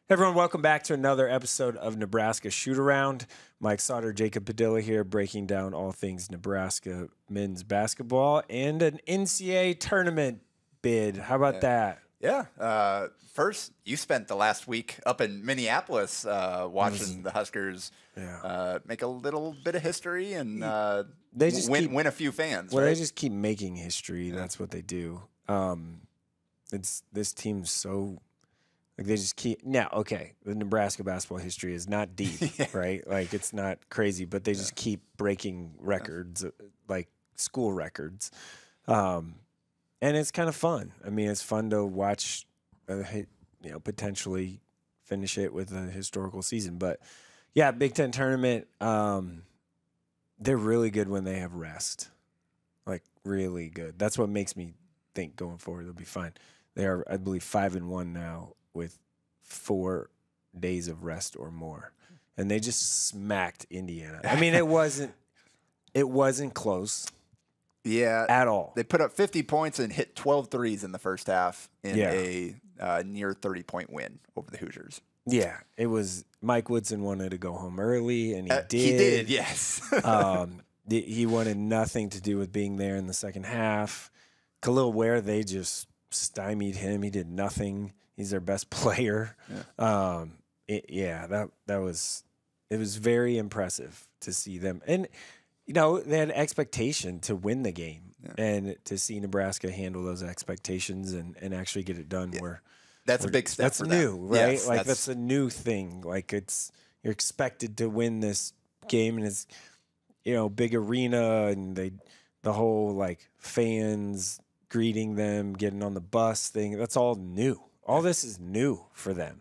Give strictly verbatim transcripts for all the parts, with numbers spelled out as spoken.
Everyone, welcome back to another episode of Nebraska Shoot Around. Mike Sauter, Jacob Padilla here, breaking down all things Nebraska men's basketball and an N C A A tournament bid. How about yeah. that? Yeah. Uh, first, you spent the last week up in Minneapolis uh, watching was, the Huskers yeah. uh, make a little bit of history and uh, they just win, keep, win a few fans. Well, right? they just keep making history. Yeah. That's what they do. Um, it's this team's so. Like they just keep now. Okay, the Nebraska basketball history is not deep, yeah. right? Like it's not crazy, but they just yeah. keep breaking records, yeah. like school records, um, and it's kind of fun. I mean, it's fun to watch, uh, you know, potentially finish it with a historical season. But yeah, Big Ten tournament, um, they're really good when they have rest, like really good. That's what makes me think going forward they'll be fine. They are, I believe, five and one now, with four days of rest or more. And they just smacked Indiana. I mean, it wasn't it wasn't close. Yeah. At all. They put up fifty points and hit twelve threes in the first half in yeah. a uh, near thirty-point win over the Hoosiers. Yeah. It was Mike Woodson wanted to go home early, and he uh, did. He did, yes. um, he wanted nothing to do with being there in the second half. Khalil Ware, they just stymied him. He did nothing. He's their best player. Yeah. Um, it, yeah, that that was it was very impressive to see them. And you know, they had expectation to win the game, yeah. and to see Nebraska handle those expectations and, and actually get it done. Yeah. Where that's where, a big step. That's for new, them. right? Yes, like that's, that's a new thing. Like it's you're expected to win this game, and it's you know big arena, and they the whole like fans greeting them, getting on the bus thing. That's all new. All this is new for them,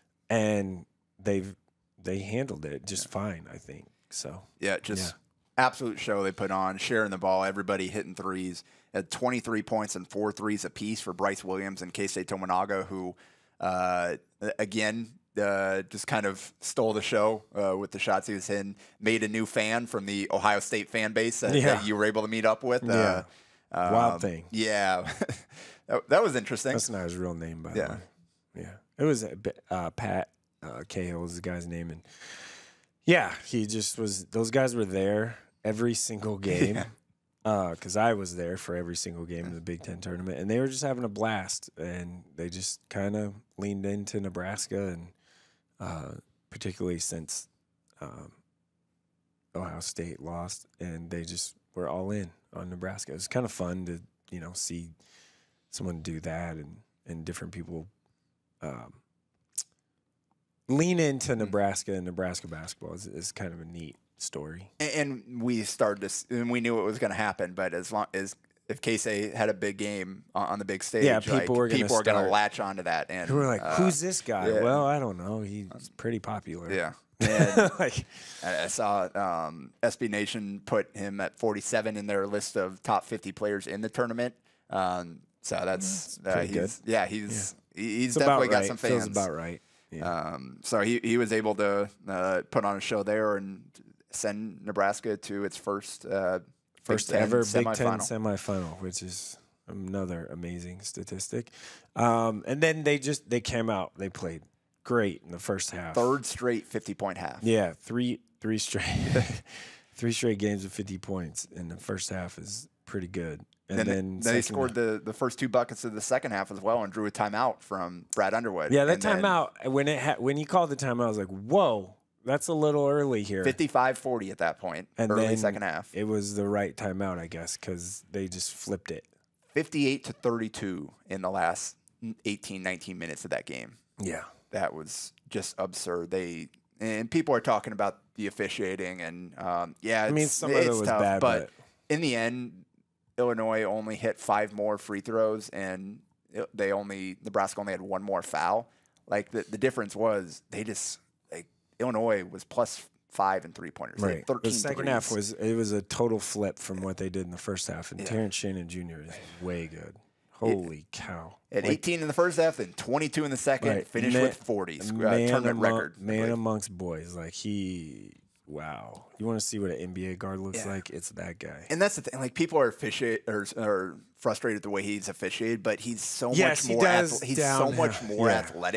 and they've they handled it just yeah. fine, I think. So yeah, just yeah. absolute show they put on, sharing the ball, everybody hitting threes. At twenty-three points and four threes apiece for Bryce Williams and Keisei Tominaga, who uh, again uh, just kind of stole the show uh, with the shots he was hitting. Made a new fan from the Ohio State fan base that, yeah. that you were able to meet up with. Yeah. Uh, um, Wild thing. Yeah. that, that was interesting. That's not his real name, by yeah. the way. Yeah. It was uh, Pat uh, Cahill was the guy's name. And yeah, he just was, those guys were there every single game. yeah. Because uh, I was there for every single game in the Big Ten tournament. And they were just having a blast. And they just kind of leaned into Nebraska, and uh, particularly since um, Ohio State lost. And they just were all in on Nebraska. It was kind of fun to, you know, see someone do that, and, and different people um, lean into Nebraska and Nebraska basketball is, is kind of a neat story. And, and we started to, and we knew it was going to happen, but as long as if Keisei had a big game on, on the big stage, yeah, people like, were going people to are going to latch onto that. And we were like, uh, who's this guy? Yeah. Well, I don't know. He's pretty popular. Yeah. And like, I saw um, S B Nation put him at forty-seven in their list of top fifty players in the tournament. Um, so that's, that's uh, he's, good. Yeah, he's yeah. he's it's definitely got right. some fans. Feels about right. Yeah. Um, so he he was able to uh, put on a show there and send Nebraska to its first uh, first Big Ten ever semifinal. Big Ten semifinal, which is another amazing statistic. Um, and then they just they came out. They played great in the first half. Third straight fifty-point half. Yeah, three three straight three straight games of fifty points in the first half is pretty good. And then, then, then they scored the, the first two buckets of the second half as well and drew a timeout from Brad Underwood. Yeah, that and timeout, when it ha- when he called the timeout, I was like, whoa, that's a little early here. fifty-five forty at that point, and early then second half. It was the right timeout, I guess, because they just flipped it. fifty-eight to thirty-two in the last eighteen, nineteen minutes of that game. Yeah. That was just absurd. They and people are talking about the officiating, and um, yeah, it's, I mean, some it's of it was tough, bad, but, but in the end, Illinois only hit five more free throws, and they only Nebraska only had one more foul. Like the the difference was they just like Illinois was plus five and three pointers. Right. thirteen the second threes. half was it was a total flip from what they did in the first half, and Yeah. Terrence Shannon Junior is way good. Holy cow! At Like, eighteen in the first half, then twenty-two in the second, right. finished Man- with forty. Uh, man tournament among, record. I Man believe. amongst boys, like he. Wow. You want to see what an N B A guard looks Yeah. like? It's that guy. And that's the thing. Like people are officiate or, or frustrated the way he's officiated, but he's so Yes, much he more. does Athle- he's down- so much more yeah. athletic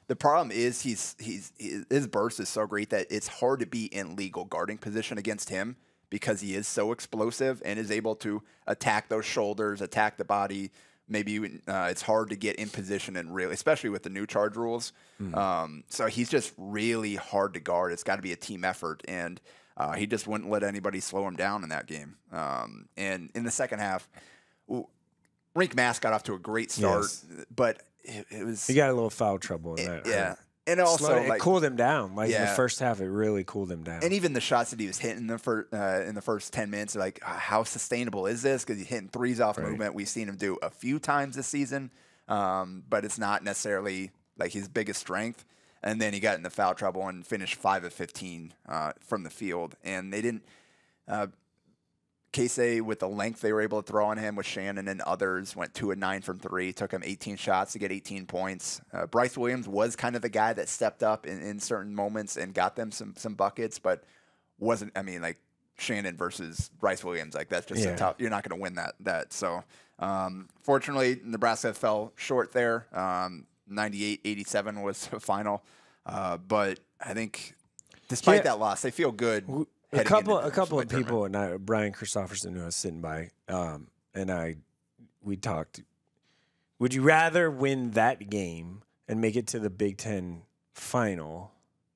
The problem is he's he's his burst is so great that it's hard to be in legal guarding position against him because he is so explosive and is able to attack those shoulders, attack the body. Maybe uh, it's hard to get in position and really, especially with the new charge rules. Mm. Um, so he's just really hard to guard. It's got to be a team effort, and uh, he just wouldn't let anybody slow him down in that game. Um, and in the second half, Rienk Mast got off to a great start, yes. but it, it was he got a little foul trouble in it, that. Yeah. Right? And also, Slow, like, it cooled him down. Like yeah. in the first half, it really cooled him down. And even the shots that he was hitting in the first uh, in the first ten minutes, like uh, how sustainable is this? Because he's hitting threes off right. movement. We've seen him do a few times this season, um, but it's not necessarily like his biggest strength. And then he got in the foul trouble and finished five of fifteen uh, from the field. And they didn't. Uh, Casey, with the length they were able to throw on him with Shannon and others, went two and nine from three. Took him eighteen shots to get eighteen points. Uh, Bryce Williams was kind of the guy that stepped up in, in certain moments and got them some some buckets, but wasn't. I mean, like Shannon versus Bryce Williams, like that's just yeah. a tough. You're not going to win that. That so. Um, fortunately, Nebraska fell short there. Um, ninety-eight eighty-seven was the final, uh, but I think despite yeah. that loss, they feel good. We- A couple, a couple of people, and I, Brian Christopherson, who I was sitting by, um, and I, we talked. Would you rather win that game and make it to the Big Ten final,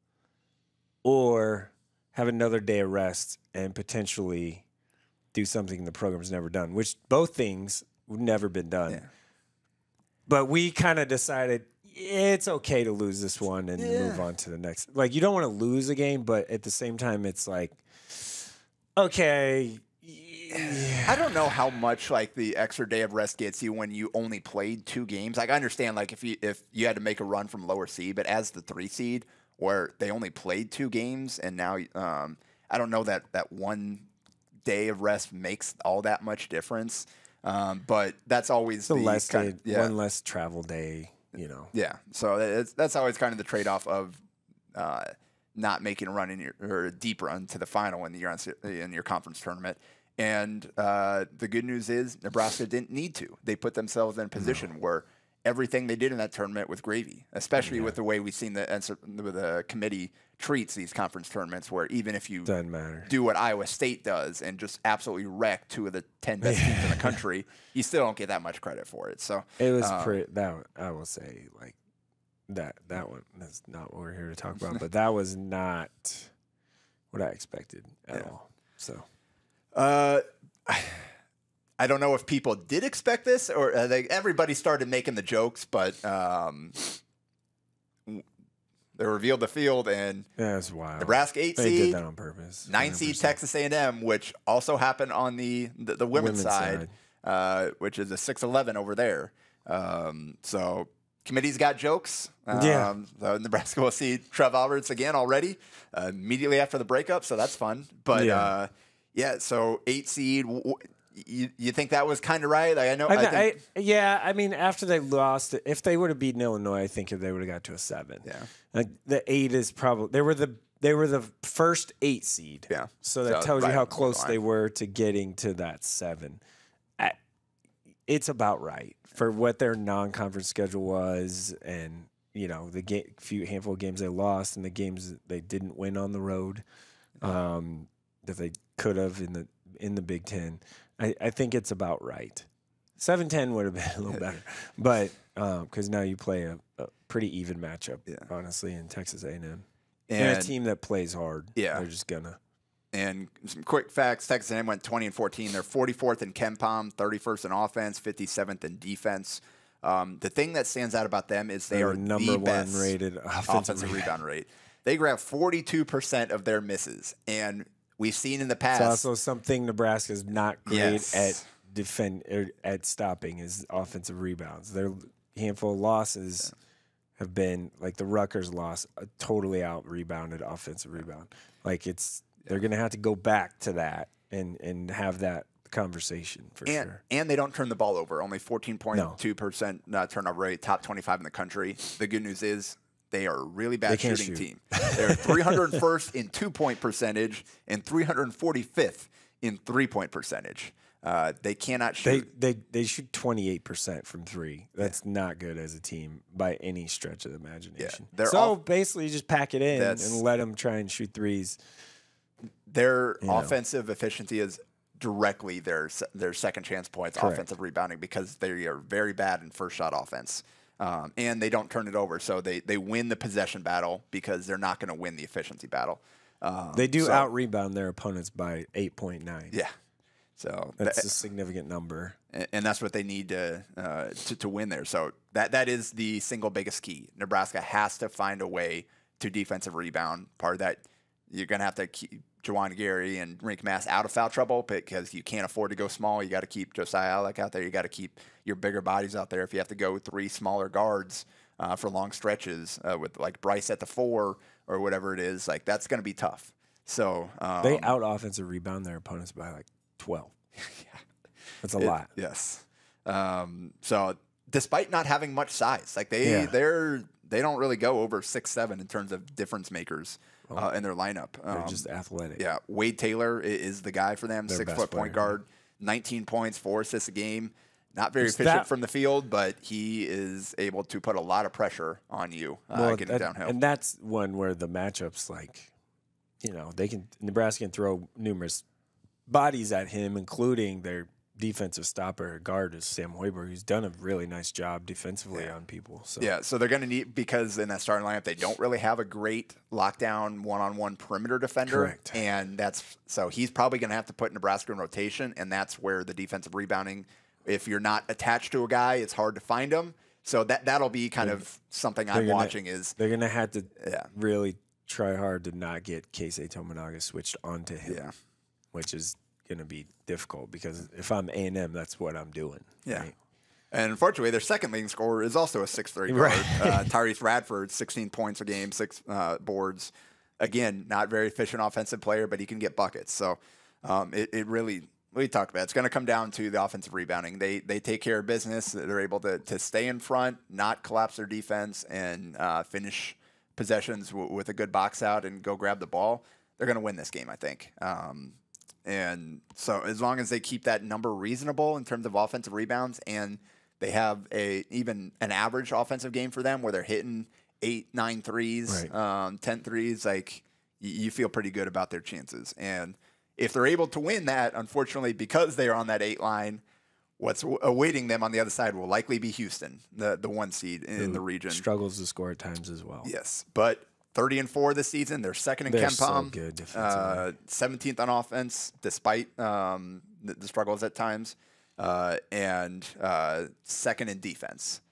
or have another day of rest and potentially do something the program's never done? Which both things would never been done. Yeah. But we kind of decided it's okay to lose this one and yeah. move on to the next. Like, you don't want to lose a game, but at the same time, it's like, okay. Yeah. I don't know how much like the extra day of rest gets you when you only played two games. Like, I understand like if you if you had to make a run from lower seed, but as the three seed where they only played two games and now um, I don't know that that one day of rest makes all that much difference. Um, but that's always the less kind day, of, yeah. one less travel day. You know, yeah. So it's, that's always kind of the trade-off of uh, not making a run in your or a deep run to the final in your in your conference tournament. And uh, the good news is Nebraska didn't need to. They put themselves in a position no. where everything they did in that tournament with gravy, especially yeah. with the way we've seen the the committee treats these conference tournaments, where even if you Doesn't matter. do what Iowa State does and just absolutely wreck two of the ten best teams in the country, you still don't get that much credit for it. So it was um, pretty. That I will say, like that that one. That's not what we're here to talk about, but that was not what I expected at yeah. all. So, uh. I don't know if people did expect this or uh, they, everybody started making the jokes, but um, they revealed the field and yeah, that's wild. Nebraska eight they seed, did that on purpose. Nine seed Texas A and M, which also happened on the the, the women's, women's side, side. Uh, which is a six eleven over there. Um, so committee's got jokes. Um, yeah. So Nebraska will see Trev Alberts again already uh, immediately after the breakup, so that's fun. But yeah, uh, yeah so eight seed. W- You you think that was kind of right? Like I know. I, I think, I, yeah, I mean, after they lost, if they would have beaten Illinois, I think they would have got to a seven. Yeah, like the eight is probably they were the they were the first eight seed. Yeah, so that so, tells right you how close the they were to getting to that seven. I, it's about right for what their non-conference schedule was, and you know the ga- few handful of games they lost and the games they didn't win on the road um, that they could have in the in the Big Ten. I, I think it's about right. seven ten would have been a little better, but because um, now you play a, a pretty even matchup, yeah. honestly, in Texas A and M. And, and a team that plays hard. Yeah, they're just gonna. And some quick facts: Texas A and M went twenty and fourteen. They're forty-fourth in KenPom, thirty-first in offense, fifty-seventh in defense. Um, the thing that stands out about them is they they're are number the one best rated offensive, offensive rebound rate. They grab forty-two percent of their misses, and we've seen in the past. It's also something Nebraska's not great yes. at defend er, at stopping is offensive rebounds. Their handful of losses yeah. have been like the Rutgers loss, a totally out rebounded offensive rebound. Like it's yeah. they're gonna have to go back to that and and have that conversation for and, sure. And they don't turn the ball over. Only fourteen point two percent no. uh, turnover rate, top twenty-five in the country. The good news is they are a really bad shooting shoot. team. They're three hundred first in two-point percentage and three hundred forty-fifth in three-point percentage. Uh, they cannot They shoot. they they shoot twenty-eight percent from three. That's yeah. not good as a team by any stretch of the imagination. Yeah, so all, basically, just pack it in and let them try and shoot threes. Their you offensive know. efficiency is directly their their second chance points, Correct. offensive rebounding, because they are very bad in first shot offense. Um, and they don't turn it over. So they, they win the possession battle because they're not going to win the efficiency battle. Um, they do so, out-rebound their opponents by eight point nine. Yeah. So that's that, a significant number. And, and that's what they need to, uh, to to win there. So that that is the single biggest key. Nebraska has to find a way to defensive rebound. Part of that, you're going to have to keep Juwan Gary and Rienk Mast out of foul trouble because you can't afford to go small. You got to keep Josiah Alec out there. You got to keep your bigger bodies out there. If you have to go three smaller guards uh, for long stretches uh, with like Bryce at the four or whatever it is, like that's going to be tough. So um, they out offensive rebound their opponents by like twelve. Yeah, that's a it, lot. Yes. Um, so despite not having much size, like they yeah. they're they don't really go over six seven in terms of difference makers. Uh, in their lineup. They're um, just athletic. Yeah, Wade Taylor is the guy for them, Their six foot point player. guard, nineteen points, four assists a game. Not very Is efficient that, from the field, but he is able to put a lot of pressure on you uh, well, getting that, downhill. And that's one where the matchups, like, you know, they can Nebraska can throw numerous bodies at him, including their defensive stopper guard is Sam Hoiberg, who's done a really nice job defensively yeah. on people. So yeah, so they're going to need, because in that starting lineup they don't really have a great lockdown one-on-one perimeter defender. Correct. And that's so he's probably going to have to put Nebraska in rotation, and that's where the defensive rebounding, if you're not attached to a guy, it's hard to find him. So that that'll be kind of something I'm gonna, watching is they're going to have to yeah. really try hard to not get Keisei Tominaga switched onto him, yeah. which is going to be difficult because if I'm A and M, that's what I'm doing. Yeah. Right? And unfortunately, their second leading scorer is also a six three guard. Right. uh, Tyrese Radford, sixteen points a game, six uh, boards. Again, not very efficient offensive player, but he can get buckets. So um, it, it really, we talked about it. It's going to come down to the offensive rebounding. They they take care of business. They're able to, to stay in front, not collapse their defense, and uh, finish possessions w- with a good box out and go grab the ball. They're going to win this game, I think. Um, And so as long as they keep that number reasonable in terms of offensive rebounds, and they have a even an average offensive game for them where they're hitting eight, nine threes, right. um, ten threes, like y- you feel pretty good about their chances. And if they're able to win that, unfortunately, because they are on that eight line, what's awaiting them on the other side will likely be Houston, the the one seed in, in the region. Struggles to score at times as well. Yes, but thirty and four this season. They're second in They're KenPom. So good defensively. Uh, seventeenth on offense, despite um, the, the struggles at times, uh, and uh, second in defense.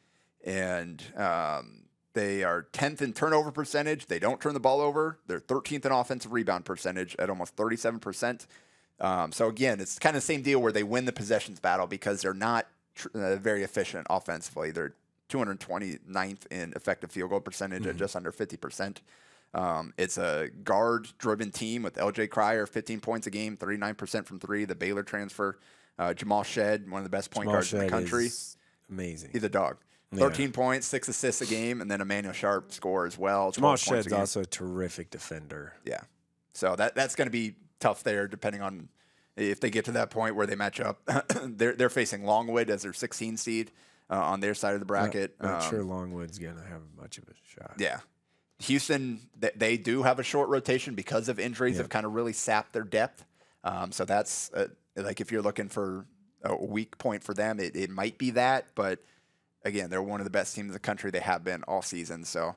And um, they are tenth in turnover percentage. They don't turn the ball over. They're thirteenth in offensive rebound percentage at almost thirty-seven percent. Um, so again, it's kind of the same deal where they win the possessions battle because they're not tr- uh, very efficient offensively. They're two hundred twenty-ninth in effective field goal percentage mm-hmm. at just under fifty percent. Um, it's a guard-driven team with L J Cryer, fifteen points a game, thirty-nine percent from three, the Baylor transfer. Uh, Jamal Shed, one of the best point Jamal guards Shed in the country. Is amazing. He's a dog. thirteen yeah. points, six assists a game, and then Emmanuel Sharp score as well. Jamal Shed's a also a terrific defender. Yeah. So that that's going to be tough there, depending on if they get to that point where they match up. they're they're facing Longwood as their sixteen seed uh, on their side of the bracket. Not, not um, sure Longwood's going to have much of a shot. Yeah. Houston, they, they do have a short rotation because of injuries. Yep. Have kind of really sapped their depth. Um, so that's uh, like if you're looking for a weak point for them, it, it might be that. But again, they're one of the best teams in the country. They have been all season. So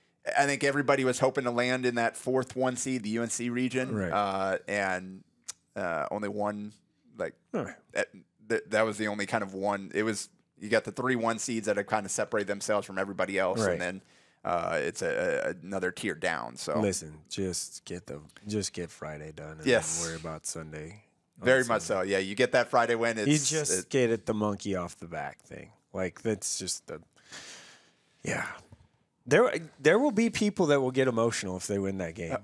I think everybody was hoping to land in that fourth one seed, the U N C region, right. uh, and uh, only one like right. that, that. That was the only kind of one. It was you got the three one seeds that have kind of separated themselves from everybody else, right. and then uh, it's a, a, another tier down. So listen, just get the just get Friday done, and yes. then worry about Sunday. Very Sunday. much so. Yeah, you get that Friday win. It's, you just it, get it the monkey off the back thing. Like that's just the yeah. There, there will be people that will get emotional if they win that game.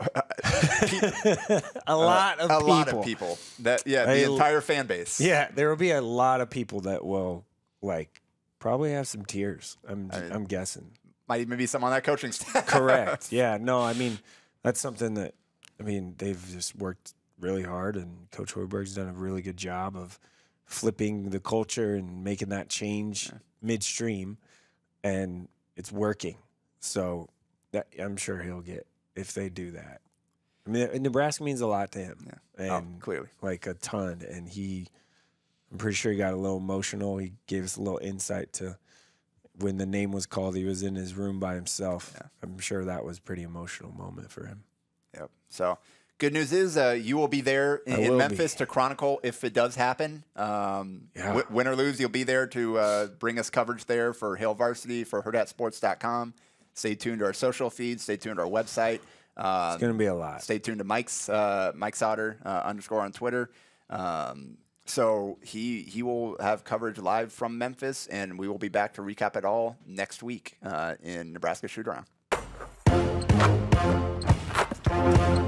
a lot of uh, a people. lot of people. That yeah, the a, entire fan base. Yeah, there will be a lot of people that will like probably have some tears. I'm, I mean, I'm guessing. Might even be some on that coaching staff. Correct. Yeah. No, I mean that's something that I mean they've just worked really hard, and Coach Hoiberg's done a really good job of flipping the culture and making that change yeah. midstream, and it's working. So that I'm sure he'll get if they do that. I mean, Nebraska means a lot to him, yeah. and oh, clearly, like a ton. And he, I'm pretty sure he got a little emotional. He gave us a little insight to when the name was called. He was in his room by himself. Yeah. I'm sure that was a pretty emotional moment for him. Yep. So good news is uh, you will be there in, in Memphis be. to chronicle if it does happen. Um, yeah. w- win or lose, you'll be there to uh, bring us coverage there for Hail Varsity, for hurrdat sports dot com. Stay tuned to our social feeds. Stay tuned to our website. Um, it's going to be a lot. Stay tuned to Mike's uh, Mike Sauter uh, underscore on Twitter. Um, so he he will have coverage live from Memphis, and we will be back to recap it all next week uh, in Nebraska Shoot Around.